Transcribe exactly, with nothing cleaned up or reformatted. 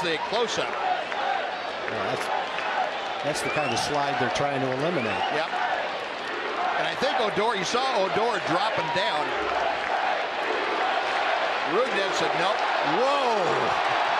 the close-up. Yeah, that's, that's the kind of slide they're trying to eliminate. Yep. And I think Odor, you saw Odor dropping down. Rougned said, nope. Whoa!